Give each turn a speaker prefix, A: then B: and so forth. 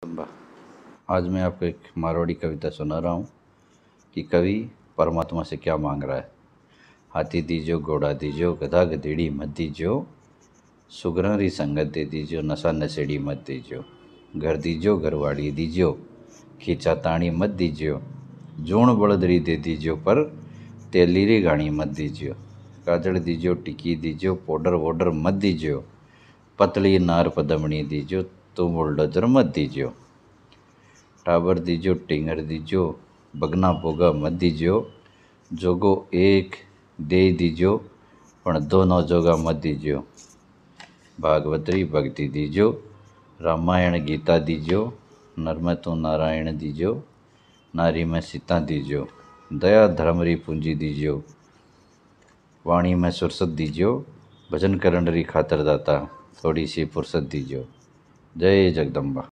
A: जगदम्बा। आज मैं आपको एक मारवाड़ी कविता सुना रहा हूँ कि कवि परमात्मा से क्या मांग रहा है। हाथी दीजो, घोड़ा दीजो, गधा गधेड़ी मत दीजो, सुगरारी संगत दे दीजो, नशा नशेड़ी मत दीजो, घर दीजो घरवाड़ी दीजो, खींचा ताणी मत दीजो, जूण बड़दरी दे दीजो पर तेलीरी गाणी मत दीजो, काजल दीजो, टिकी दीजो, पाउडर वोडर मत दीजो, पतली नार पदमणी दीजो, तो बुलडोजर मत दीजो, टाबर दीजो, टिंगर दीजो, बगना बोगा मत दीजो, जोगो एक दे दीजो पण दोनों जोगा मत दीजो, भागवतरी भक्ति दीजो, रामायण गीता दीजो, नर में तो नारायण दीजो, नारी में सीता दीजो, दया धर्म री पूंजी दीजो, वाणी में सुरसत दीजो, भजन करन री खातर दाता थोड़ी सी फुर्सत दीजो। जय जगदम्बा।